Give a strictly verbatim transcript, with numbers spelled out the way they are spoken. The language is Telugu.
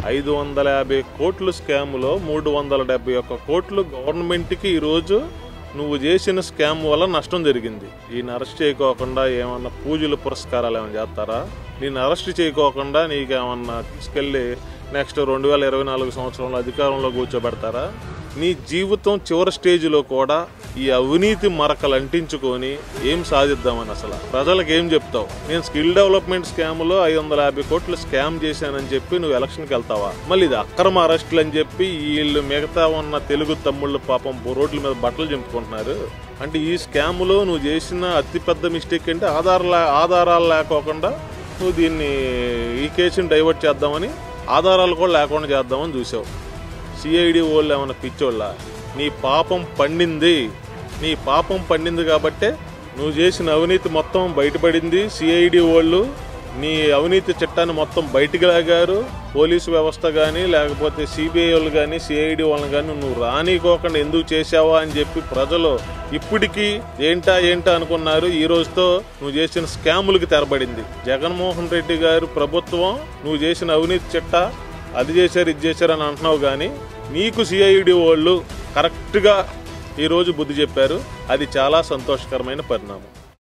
ఐదు వందల యాభై కోట్లు స్కామ్లో మూడు వందల డెబ్బై ఒక్క కోట్లు గవర్నమెంట్కి ఈరోజు నువ్వు చేసిన స్కామ్ వల్ల నష్టం జరిగింది. ఈయన అరెస్ట్ చేయకోకుండా ఏమన్నా పూజలు పురస్కారాలు ఏమైనా చేస్తారా? నేను అరెస్ట్ చేయకోకుండా నీకు ఏమన్నా తీసుకెళ్ళి నెక్స్ట్ రెండు వేల ఇరవై నాలుగు సంవత్సరంలో అధికారంలో కూర్చోబెడతారా? నీ జీవితం చివరి స్టేజ్లో కూడా ఈ అవినీతి మరకలు అంటించుకొని ఏం సాధిద్దామని అసలు ప్రజలకు ఏం చెప్తావు? నేను స్కిల్ డెవలప్మెంట్ స్కామ్లో ఐదు వందల యాభై కోట్లు స్కామ్ చేశానని చెప్పి నువ్వు ఎలక్షన్కి వెళ్తావా? మళ్ళీ ఇది అక్రమ అరెస్టులు అని చెప్పి వీళ్ళు మిగతా ఉన్న తెలుగు తమ్ముళ్ళు పాపం రోడ్ల మీద బట్టలు చింపుకుంటున్నారు. అంటే ఈ స్కామ్లో నువ్వు చేసిన అతిపెద్ద మిస్టేక్ అంటే ఆధార ఆధారాలు లేకోకుండా నువ్వు దీన్ని ఈ కేసుని డైవర్ట్ చేద్దామని ఆధారాలు కూడా లేకుండా చేద్దామని చూసావు. సిఐడి వాళ్ళు ఏమన్నా పిచ్చోళ్ళ? నీ పాపం పండింది, నీ పాపం పండింది కాబట్టే నువ్వు చేసిన అవినీతి మొత్తం బయటపడింది. సిఐడి వాళ్ళు నీ అవినీతి చట్టాన్ని మొత్తం బయటికి లాగారు. పోలీసు వ్యవస్థ కానీ లేకపోతే సిబిఐ వాళ్ళు కానీ సిఐడి వాళ్ళని కానీ నువ్వు రానికోకుండా ఎందుకు చేసావా అని చెప్పి ప్రజలు ఇప్పటికీ ఏంటా ఏంటా అనుకున్నారు. ఈ రోజుతో నువ్వు చేసిన స్కాములకి తెరబడింది. జగన్మోహన్ రెడ్డి గారు ప్రభుత్వం నువ్వు చేసిన అవినీతి చట్ట అది చేశారు ఇది చేశారు అని అంటున్నావు, కానీ నీకు సిఐడి వాళ్ళు కరెక్ట్గా ఈరోజు బుద్ధి చెప్పారు. అది చాలా సంతోషకరమైన పరిణామం.